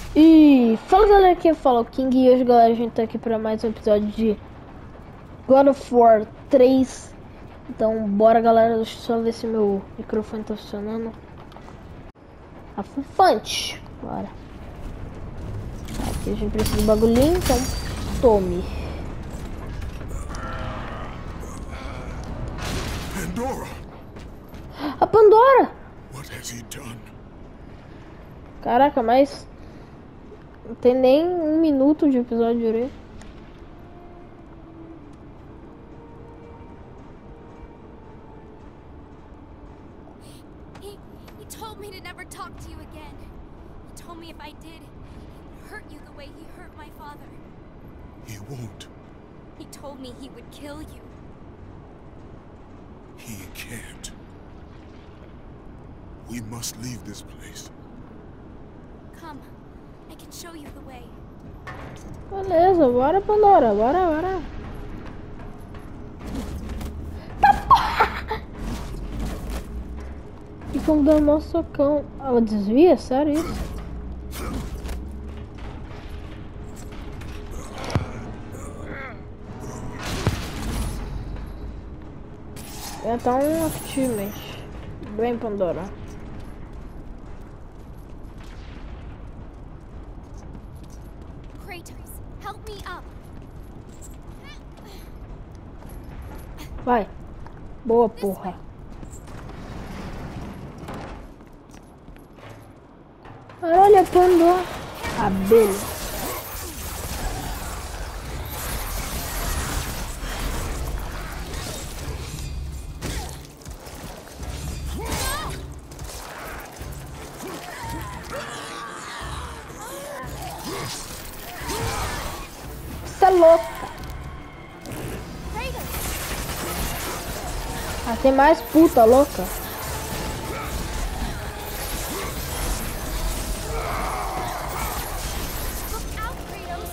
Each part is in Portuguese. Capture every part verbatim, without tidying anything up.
E fala galera, aqui fala o King e hoje galera a gente tá aqui para mais um episódio de God of War três. Então bora galera, deixa eu só ver se meu microfone tá funcionando. Afufante, bora. Aqui a gente precisa do bagulhinho, então tome. Pandora! A Pandora! What has he done? Caraca, mas não tem nem um minuto de episódio direito. He, he told me to never talk to you again. He told me if I did, he'd hurt you the way he hurt my father. He won't. He told me he would kill you. He can't. We must leave this place. Come, I can show you the way. Beleza, bora Pandora, bora, bora. E como dá um socão. Ela desvia? Sério isso? É tá um achievement. Bem Pandora. Kratos, help me up. Vai. Boa porra. Olha Pandora. Abelha. Você é louca. Kratos, Ah, tem mais puta louca. look out, Kratos.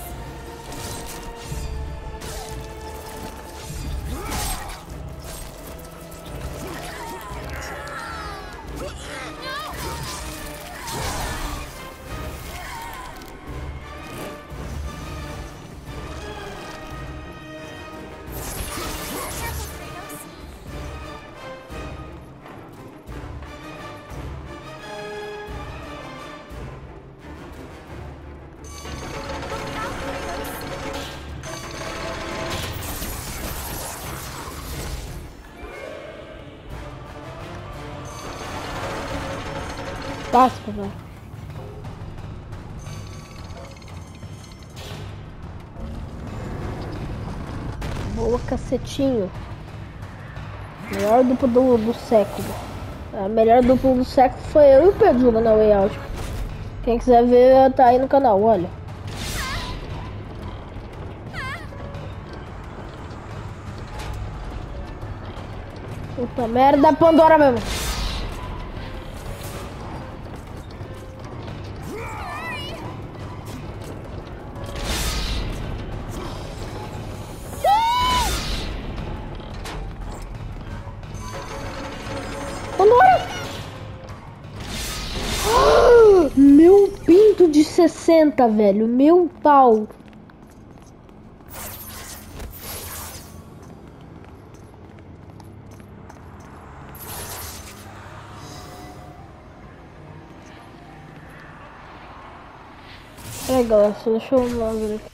Careful, Kratos. Look out, Kratos. Passa, papai. Boa, cacetinho. Melhor duplo do, do século. A melhor duplo do século foi eu e o Pedro na Way Out. Quem quiser ver, tá aí no canal, olha. Puta merda, Pandora mesmo. Pandora! Ah, meu pinto de sessenta, velho. Meu pau. É, galera, só deixa eu ver aqui.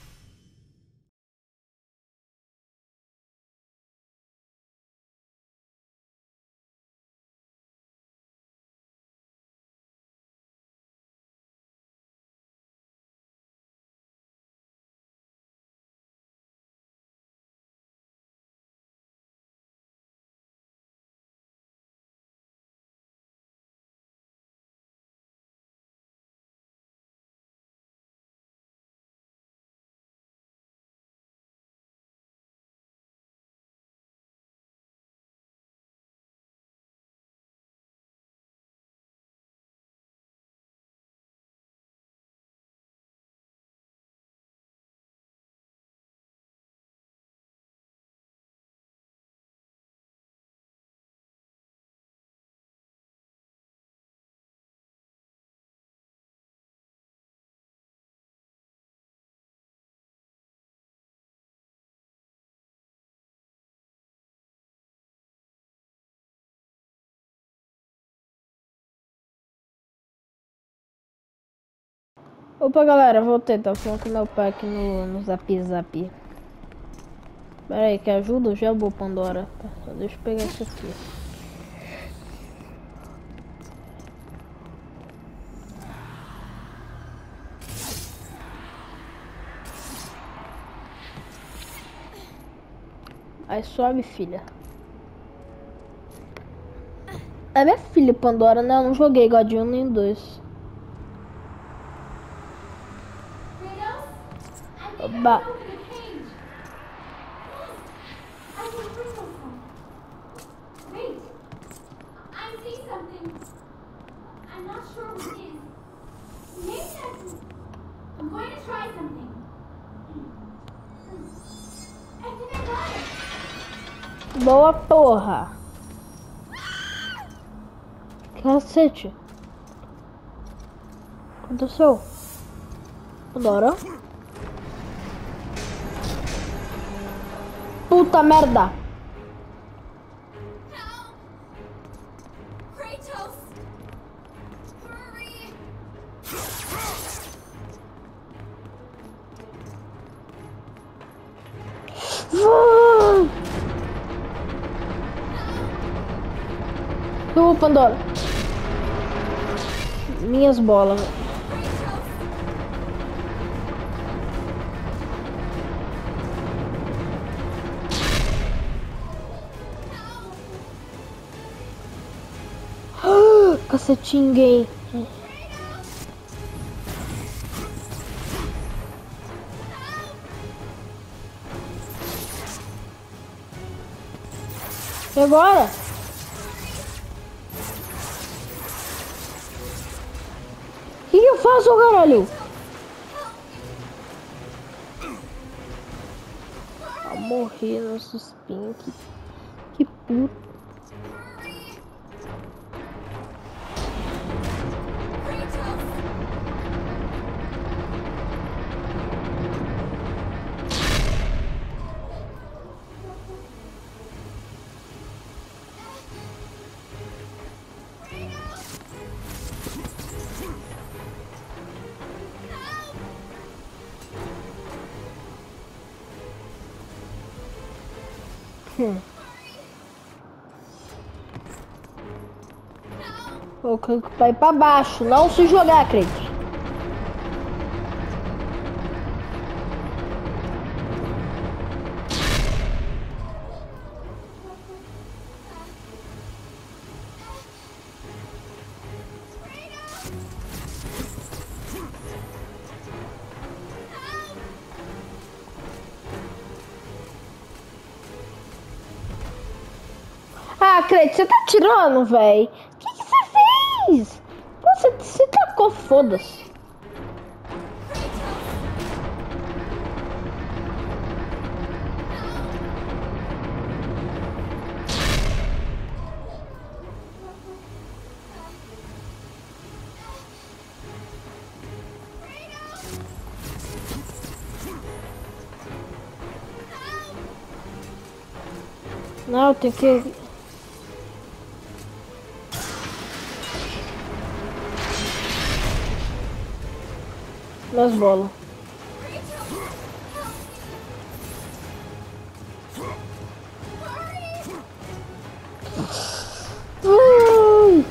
Opa, galera, voltei. Tava falando com meu pai aqui no, no Zap Zap. Pera aí, que ajuda? Já vou, Pandora. Tá, só deixa eu pegar isso aqui. Aí sobe, filha. É minha filha, Pandora, né? Eu não joguei God um nem dois. Ba Boa, porra. Cacete. O que aconteceu? Pandora? Puta merda. Kratos! Hurry! Uh, Pandora. Minhas bolas. Cacetinho gay. E agora? O que, que eu faço, caralho? Ah, morrer nosso spin. Que, que puto. Hum. O clique pra ir pra baixo, não se jogar, Kratos. Ah, Kratos, você tá tirando, velho? O que, que você fez? Você se tacou, foda-se. Não, eu tenho que... Minhas bolas. Ai.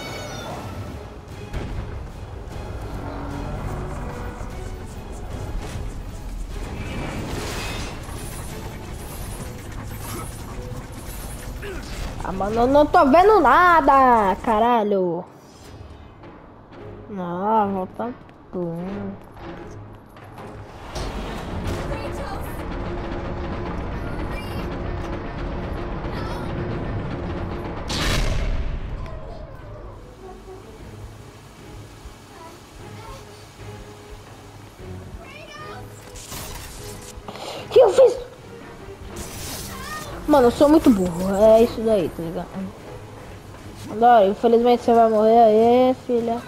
Ah, mano, eu não tô vendo nada, caralho. Não, volta tudo. O que eu fiz? Mano, eu sou muito burro. É isso daí, tá ligado? Agora, infelizmente você vai morrer aí, filha.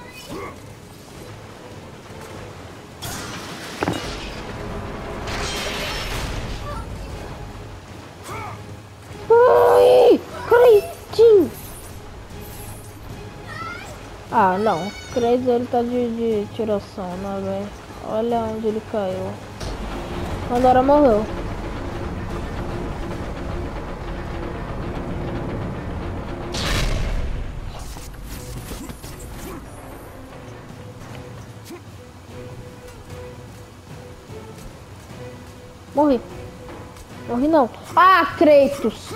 Ai, Kratos. Ah, não. Kratos ele tá de, de tiração, né, velho? Olha onde ele caiu. Pandora morreu. Morri. Morri não. Ah, Kratos!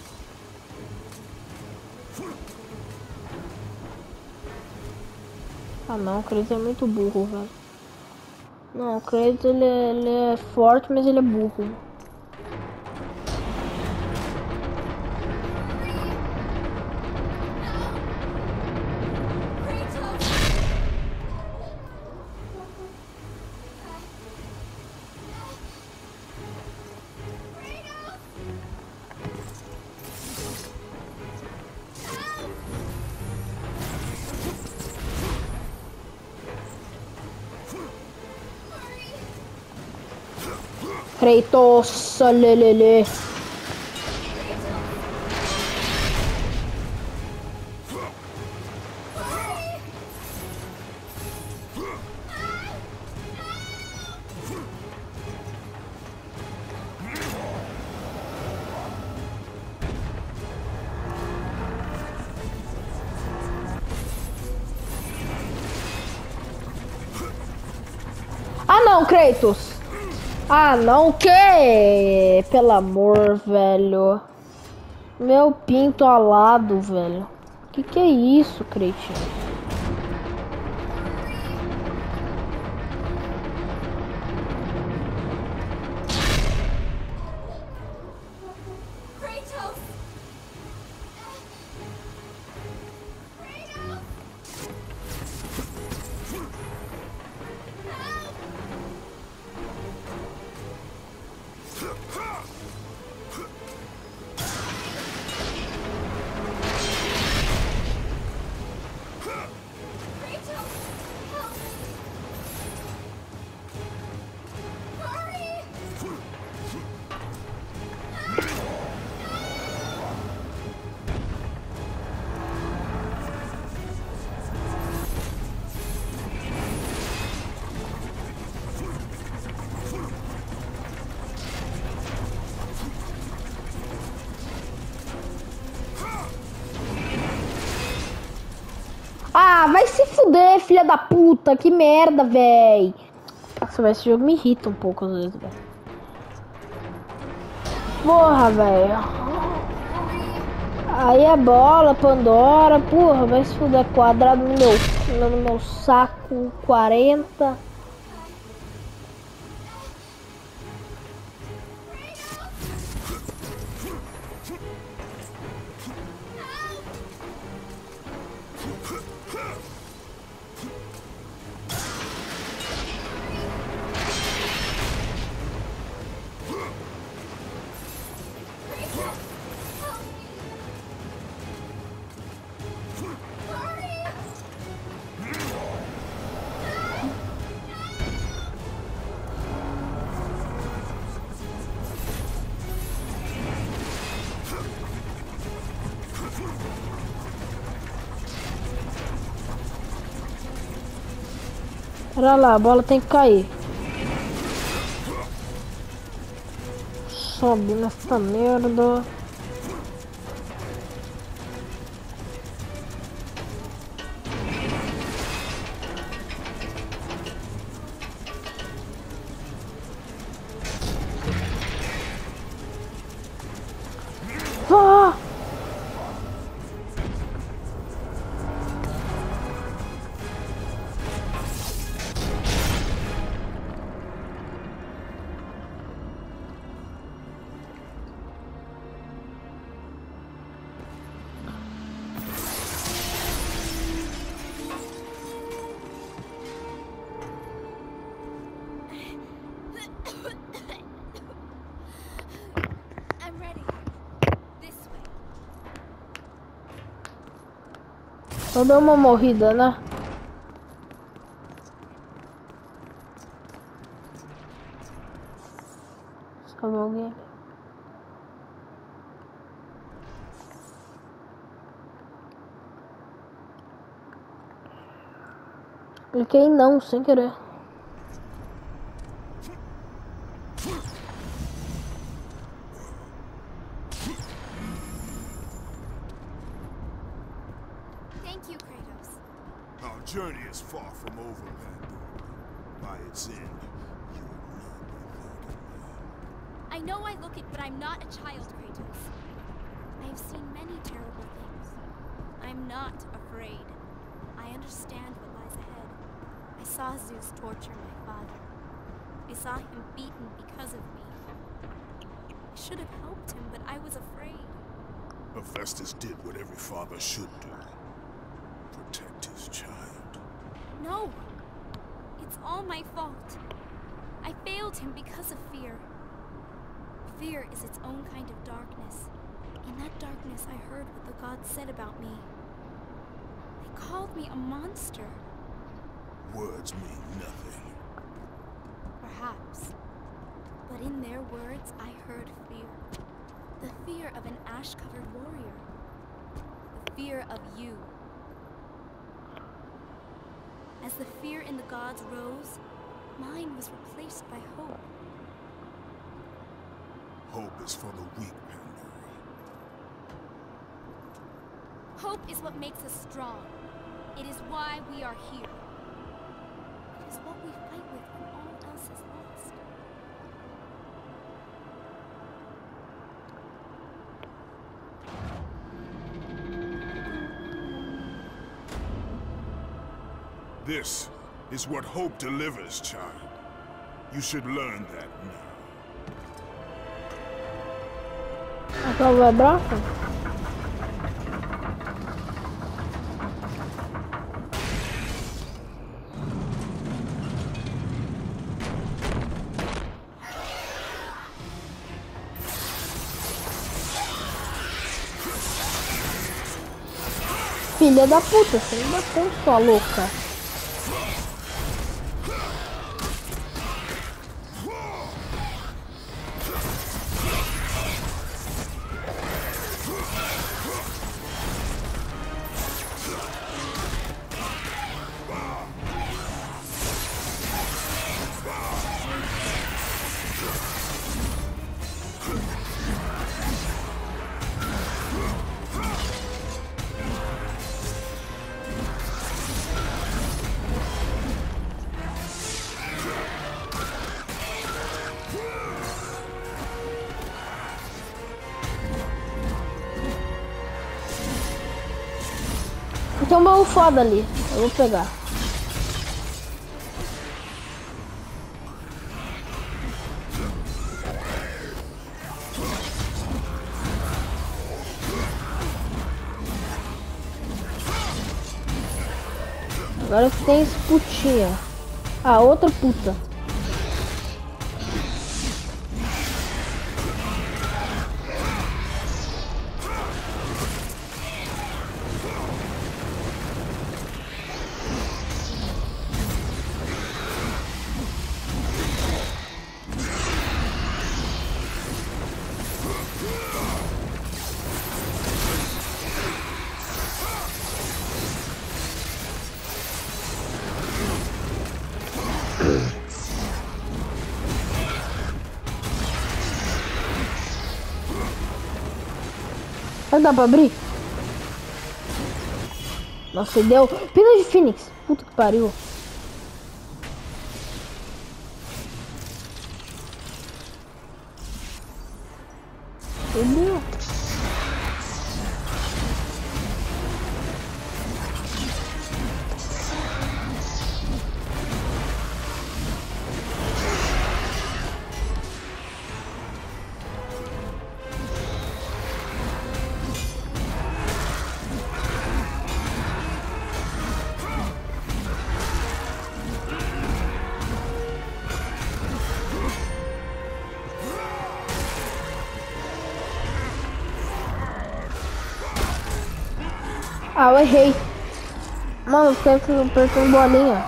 Ah não, o Kratos é muito burro, velho. Não, o Kratos ele, é- ele é forte, mas ele é burro. Kratos, lelele. Ah não, Kratos! Ah não, o que? Pelo amor, velho. Meu pinto alado, velho. Que que é isso, Kratos? Kratos! Ah, vai se fuder, filha da puta. Que merda, véi. Nossa, esse jogo me irrita um pouco às vezes, velho. Porra, velho. Aí a bola, Pandora, porra, vai se fuder quadrado no meu, no meu saco quarenta. Olha lá, a bola tem que cair. Sobe nessa merda. Ah! I'm ready. This way. Só deu uma morrida, né? Sabe alguém? Cliquei em não, sem querer. Thank you, Kratos. Our journey is far from over, Pandora. By its end, you will not be thanking me. I know I look it, but I'm not a child, Kratos. I have seen many terrible things. I'm not afraid. I understand what lies ahead. I saw Zeus torture my father. I saw him beaten because of me. I should have helped him, but I was afraid. Hephaestus did what every father should do. Protect his child. No! It's all my fault. I failed him because of fear. Fear is its own kind of darkness. In that darkness, I heard what the gods said about me. They called me a monster. Words mean nothing. Perhaps. But in their words, I heard fear. The fear of an ash-covered warrior. The fear of you. As the fear in the gods rose, mine was replaced by hope. Hope is for the weak, Pandora. Hope is what makes us strong. It is why we are here. It is what we fight with when all else is lost. This is what hope delivers, child. You should learn that now. Aquela vai braça? Filha da puta, você me bateu, sua louca. Tem um baú foda ali, eu vou pegar. Agora tem esse putinha. Ah, outra puta. Vai dar pra abrir? Nossa, deu. Pena de Fênix. Puta que pariu. Entendeu? Ah, eu errei. Mano, eu fiquei apertando bolinha.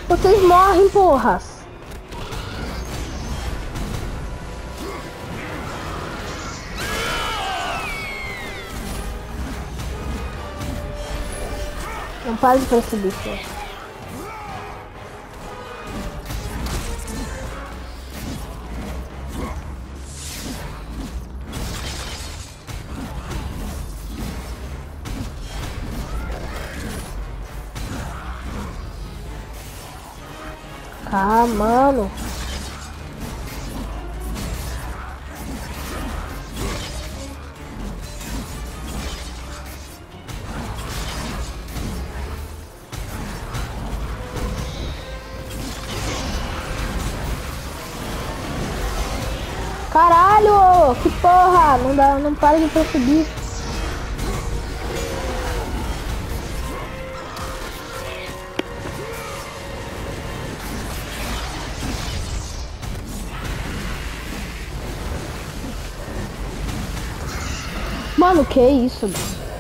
Vocês morrem, porras. Não pare pra esse bicho. Ah, mano. Caralho, que porra, não dá, não para de perceber. Mano, que isso?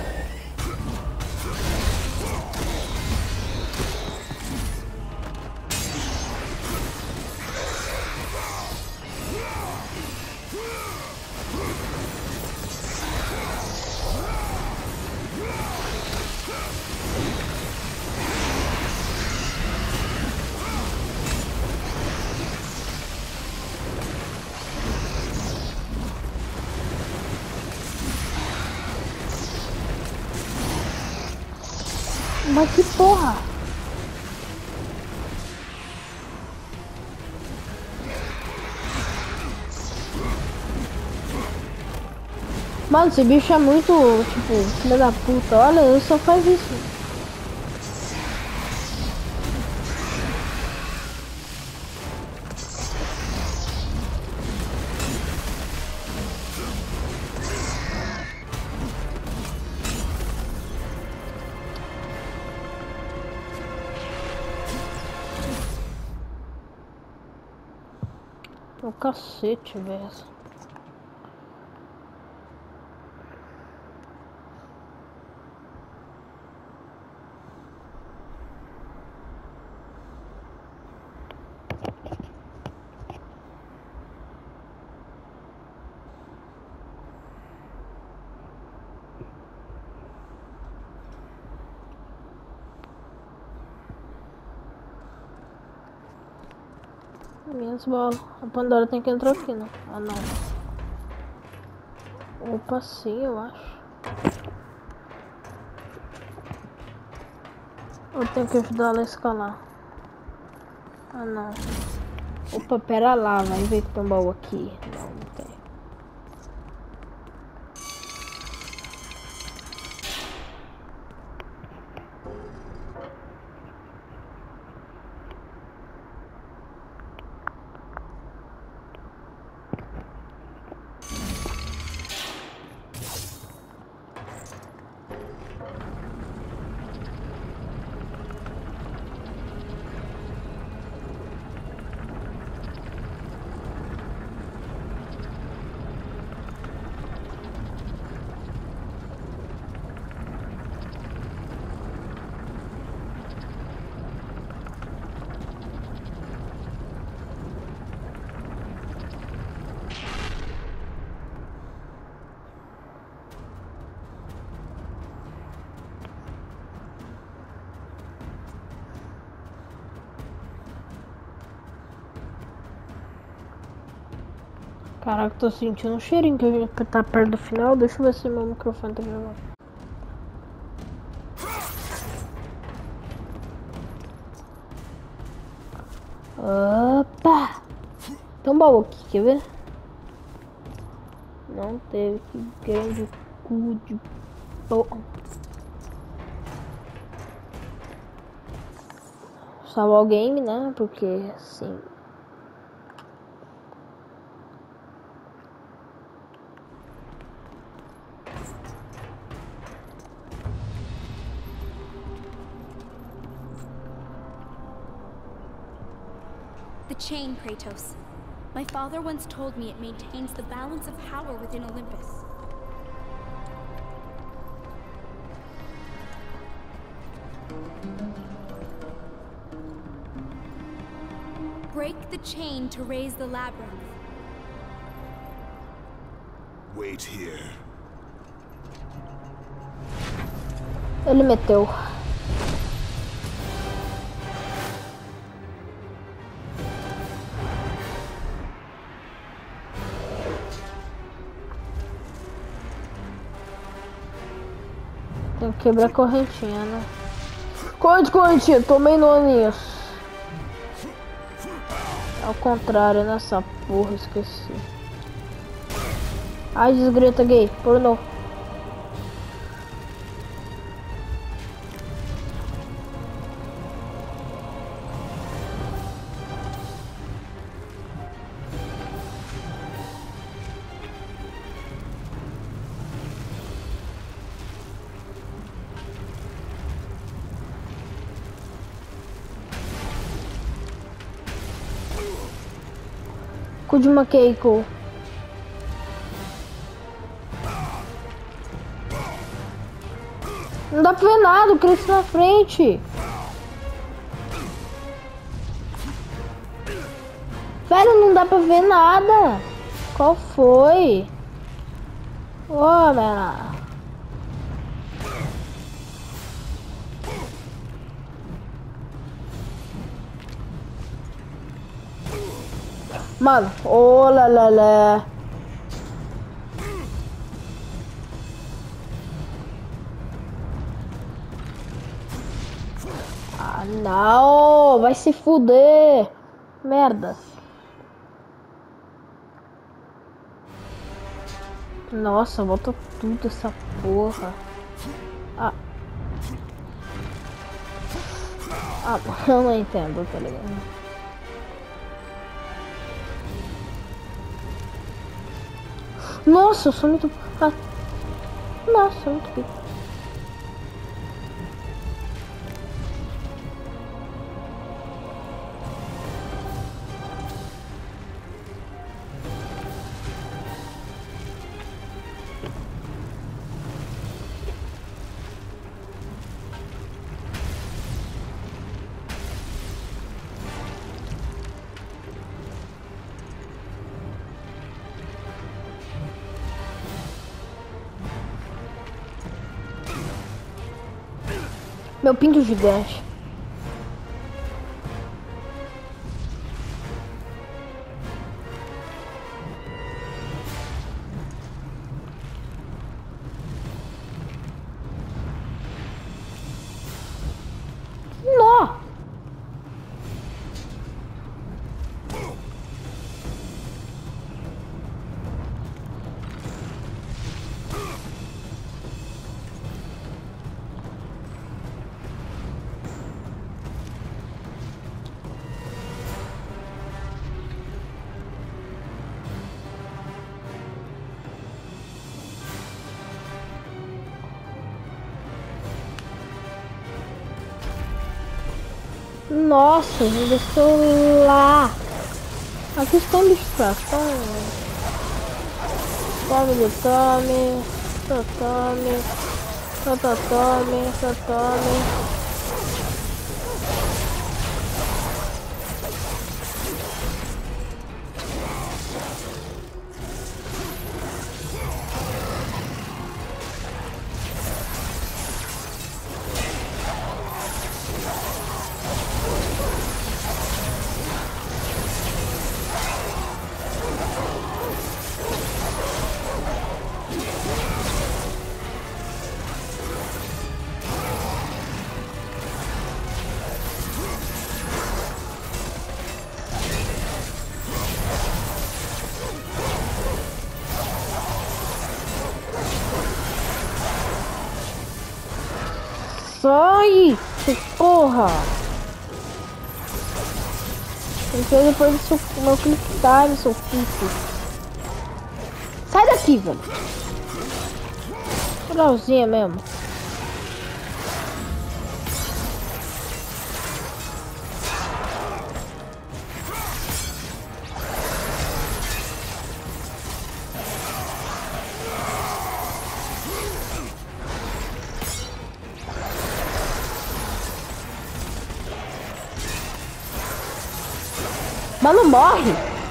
Mas que porra! Mano, esse bicho é muito, tipo, filha da puta. Olha, ele só faz isso. O cacete, velho. Minhas bolas. A Pandora tem que entrar aqui, né? Ah, não. Opa, sim, eu acho. Eu tenho que ajudar ela a escalar. Ah, não. Opa, pera lá, vai ver que tem um baú aqui. Não, não tem. Caraca, tô sentindo um cheirinho que a gente tá perto do final. Deixa eu ver se meu microfone tá gravando. Opa! Tem um baú aqui, quer ver? Não teve, que grande cu de porra. Salvar o game, né? Porque assim. The chain, Kratos. My father once told me it maintains the balance of power within Olympus. break the chain to raise the labyrinth. Wait here. Ele meteu. Tem que quebrar a correntinha, né? Corrente, correntinha, tomei no aninhos. Ao contrário, nessa porra, esqueci. Ai, desgrita gay, pornô. Kudima Keiko. Não dá pra ver nada, o Chris na frente. Velho, não dá pra ver nada. Qual foi? Ô, oh, mano. Mano, oh lá lá lá. Ah, não, vai se fuder. Merda. Nossa, volta tudo essa porra. Ah. Ah, eu não entendo, tá ligado? Nossa, eu sou muito... Ah. Nossa, eu sou muito pico. Meu pinto gigante. Nó. Nossa, me deixou lá. Aqui estão bichos pra tome. Tome do tome. Tome. Tome. Tome. Sai! Porra! Então depois do seu, meu click time, seu pico. Sai daqui, velho! Moralzinha mesmo. Mas não morre.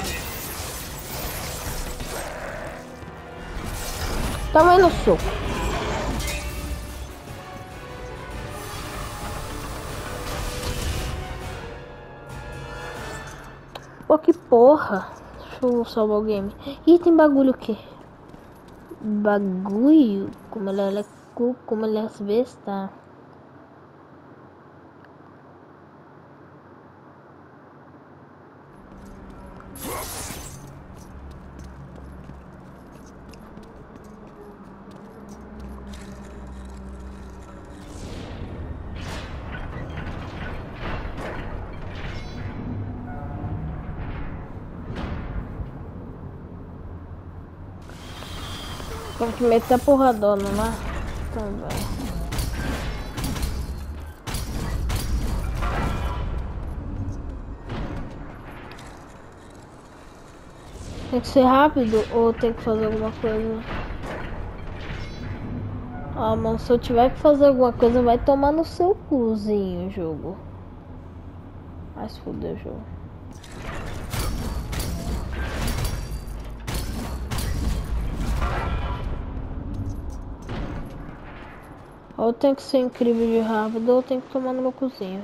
Toma aí no soco. Pô, que porra. Deixa eu salvar o game. Ih, tem bagulho aqui. Bagulho? Como ele é, como ele é besta. Tem que meter a porradona, né? Então vai. Tem que ser rápido ou tem que fazer alguma coisa? Ah, mano, se eu tiver que fazer alguma coisa, vai tomar no seu cuzinho o jogo. Vai se fuder o jogo. Ou tem que ser incrível de rápido ou tem que tomar no meu cozinho.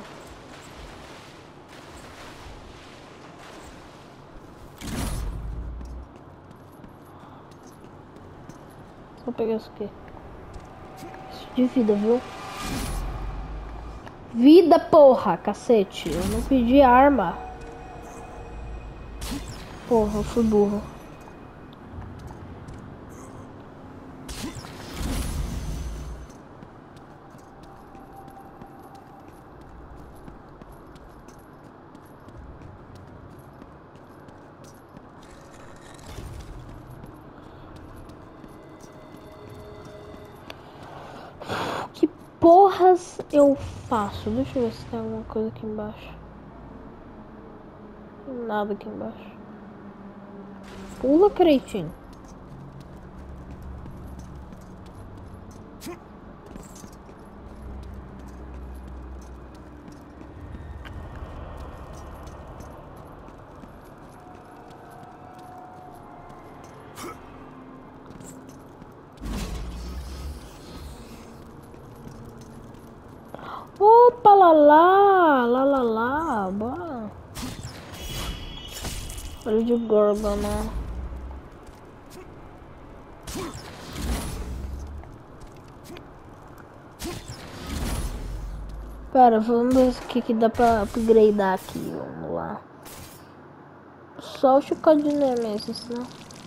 Só pegar isso aqui. Isso de vida, viu? Vida, porra, cacete. Eu não pedi arma. Porra, eu fui burro. Que porras eu faço? Deixa eu ver se tem alguma coisa aqui embaixo. Nada aqui embaixo. Pula, cretino. Opa, lá lá, lá lá lá, bora. Olha de Gorgon, né? Pera, vamos ver o que, que dá pra upgradear aqui, vamos lá. Só o chocadinho mesmo, senão...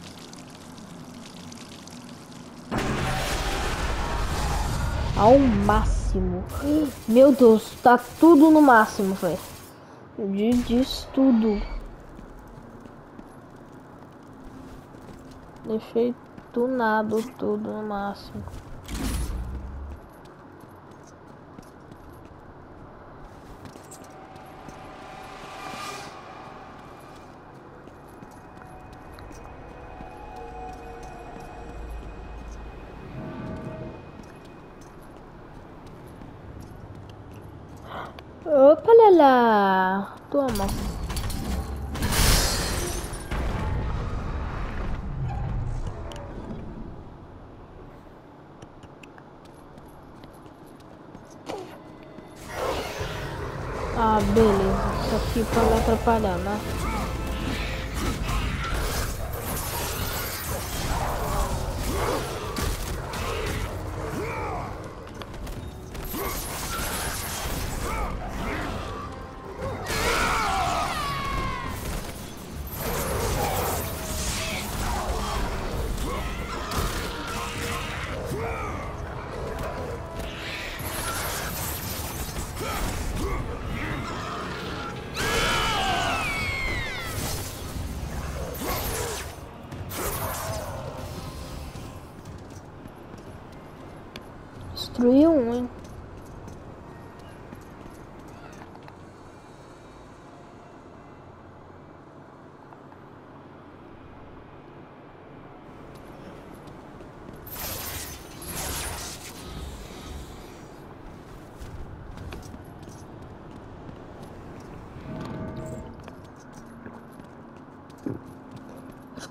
Ao máximo. Meu Deus, tá tudo no máximo, velho. De diz tudo. Deixei tunado tudo no máximo. Opa, Lala! Toma. Ah, beleza. Isso aqui pra não atrapalhar, né?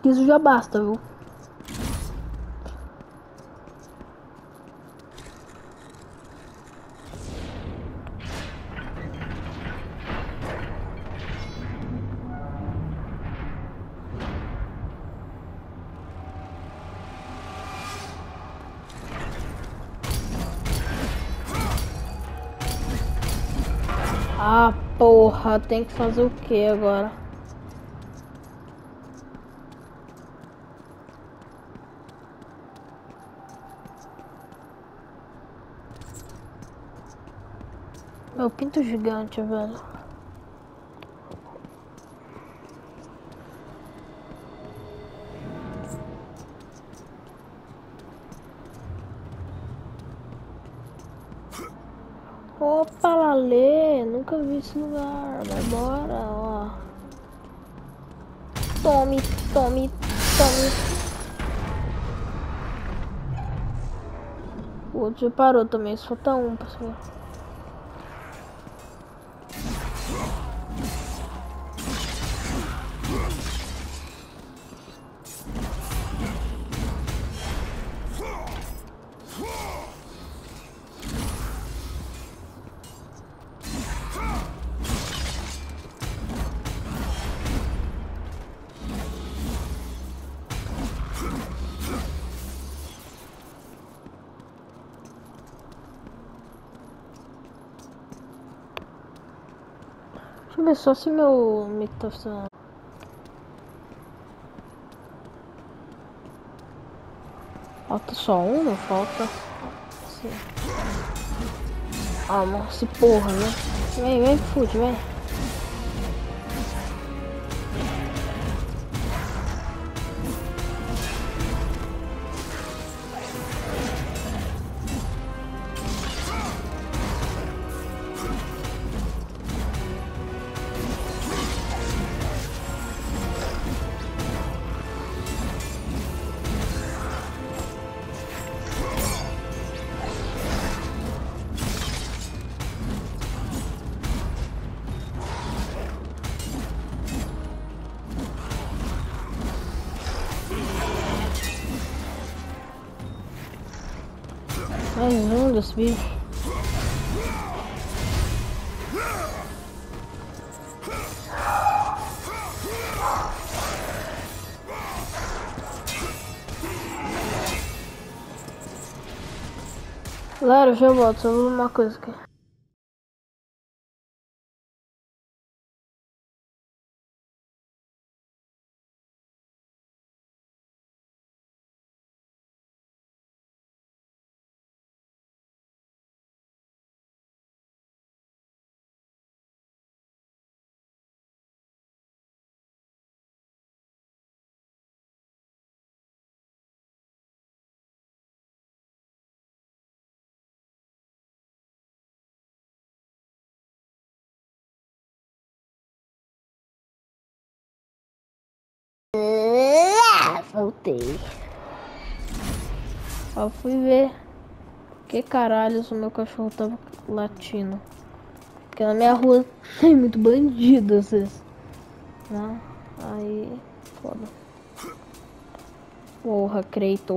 que isso já basta, viu? Ah, porra, tem que fazer o que agora? Meu pinto gigante, velho. Opa, Lalê, nunca vi esse lugar. Vai embora, ó. Tome, tome, tome. O outro já parou também, só tá um, pessoal. Deixa eu ver só se meu mic tá funcionando. Falta só um, não falta? Sim. Ah, mano, esse porra, né? Vem, vem, fute, vem. Mais um dos bichos. Galera, eu já volto, só vou uma coisa aqui. Voltei. Eu fui ver que caralhos o meu cachorro tava latindo. Porque na minha rua tem muito bandido, às vezes. Né? Aí, foda. Porra, Kratos.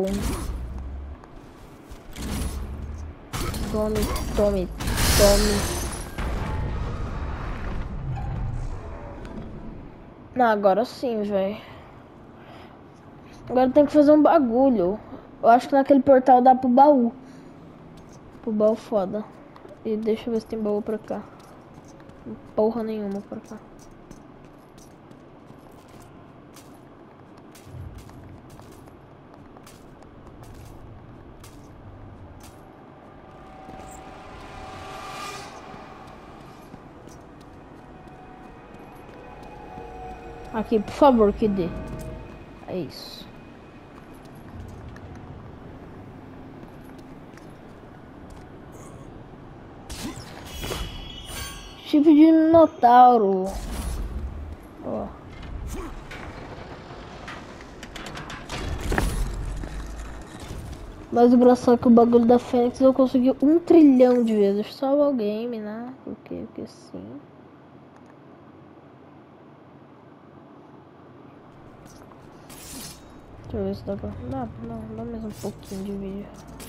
Tome, tome, tome. Não, agora sim, velho. Agora tem que fazer um bagulho. Eu acho que naquele portal dá pro baú. Pro baú foda. E deixa eu ver se tem baú pra cá. Porra nenhuma pra cá. Aqui, por favor, que dê. É isso. Tipo de minotauro. Ó. Mas o engraçado é que o bagulho da Fênix eu consegui um trilhão de vezes. Deixa eu salvar o game, né? Porque, porque sim. Deixa eu ver se dá pra... Dá, não, dá mais um pouquinho de vídeo.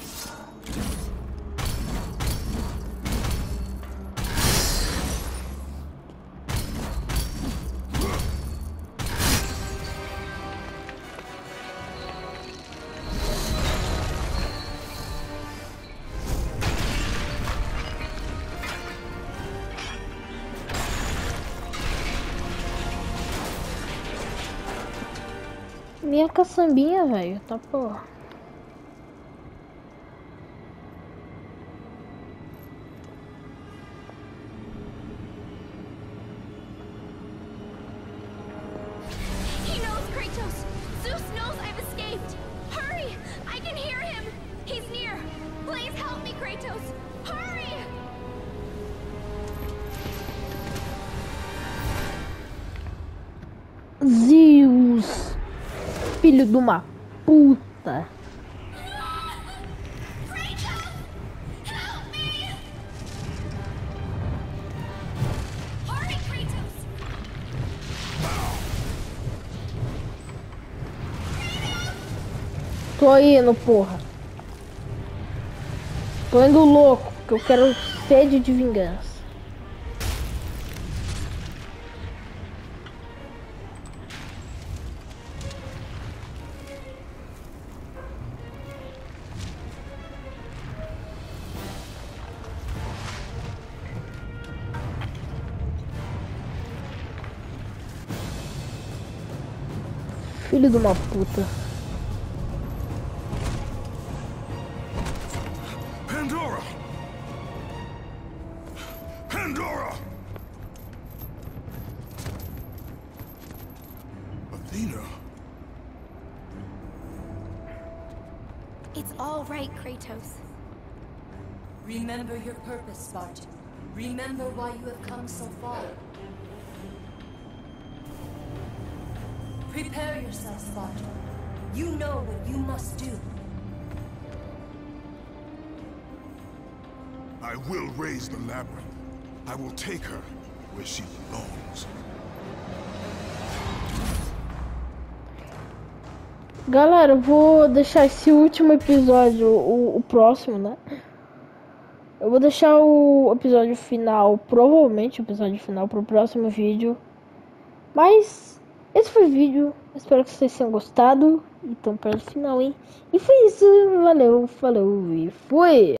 Minha caçambinha, velho, tá porra. He knows, Kratos! Zeus knows I've escaped! Hurry! I can hear him! He's near! Please help me, Kratos! Hurry! Zeus! Filho de uma puta! Kratos! Help me! Hurry, Kratos! Tô indo, porra. Tô indo louco, porque eu quero sede de vingança. Filho de uma puta. Pandora! Pandora! Athena! It's all right, Kratos. Remember your purpose, Spartan. Remember why you have come so far. Prepare yourself, Spartan. You know what you must do. I will raise the labyrinth. I will take her where she belongs. Galera, eu vou deixar esse último episódio, o, o próximo, né? Eu vou deixar o episódio final, provavelmente o episódio final, pro próximo vídeo. Mas esse foi o vídeo. Espero que vocês tenham gostado. Então, para o final, hein? E foi isso. Valeu, falou e fui!